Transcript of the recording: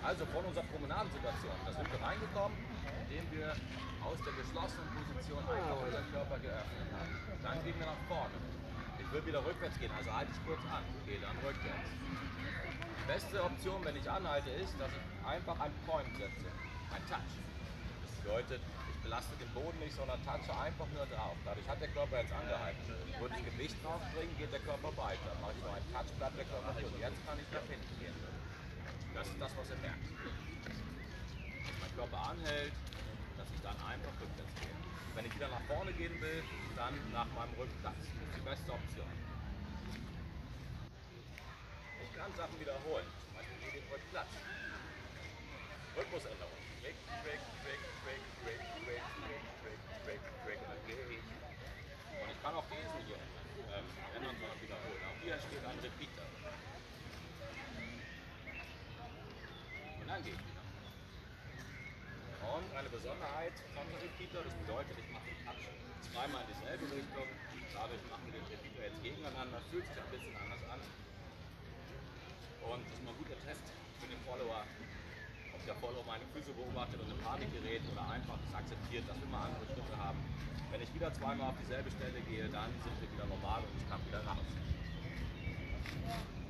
Also von unserer Promenadensituation, da sind wir reingekommen, indem wir aus der geschlossenen Position einfach unseren Körper geöffnet haben. Dann gehen wir nach vorne. Ich will wieder rückwärts gehen, also halte ich kurz an, gehe dann rückwärts. Die beste Option, wenn ich anhalte, ist, dass ich einfach einen Point setze, ein Touch. Das bedeutet, ich belaste den Boden nicht, sondern touche einfach nur drauf. Dadurch hat der Körper jetzt angehalten. Würde ich Gewicht draufbringen, geht der Körper weiter. Mache ich so einen Touch, bleibt der Körper hier. Und jetzt kann ich nach hinten gehen. Das ist das, was ihr merkt. Dass mein Körper anhält, dass ich dann einfach rückwärts gehe. Wenn ich wieder nach vorne gehen will, dann nach meinem Rückplatz. Das ist die beste Option. Ich kann Sachen wiederholen, zum Beispiel hier den Rückplatz. Rhythmusänderung. Trick, Trick, Trick, Trick, Trick, Trick, Trick, Trick, Trick, Trick, und dann gehe ich. Und ich kann auch diesen hier ändern, sondern wiederholen. Auch hier entsteht ein Repeater. Und dann gehe ich wieder. Und eine Besonderheit von dem Repeater, das bedeutet, ich mache den Touch zweimal in dieselbe Richtung. Dadurch machen wir den Repeater jetzt gegeneinander, fühlt sich ein bisschen anders an. Und das ist mal ein guter Test für den Follower, ob der Follower meine Füße beobachtet und in Panik gerät oder einfach es akzeptiert, dass wir mal andere Schritte haben. Wenn ich wieder zweimal auf dieselbe Stelle gehe, dann sind wir wieder normal und ich kann wieder raus.